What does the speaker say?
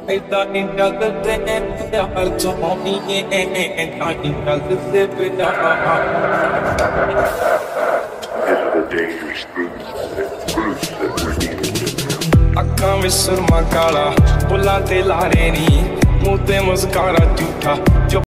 ਏਦਾਂ ਨਹੀਂ ਚੱਲਦੇ ਯਾਰ ਚੋਣੀਏ ਏਦਾਂ ਨਹੀਂ ਚੱਲਦੇ ਪਿਆ Dangerous proofs that we're dealing with. ਅੱਖਾਂ ਵਿੱਚ ਸੁਰਮਾ ਕਾਲਾ ਬੁੱਲਾਂ ਤੇ ਲਾਰੇ ਨੀ ਮੂੰਹ ਤੇ ਮੁਸਕਾਰਾ ਝੂਠਾ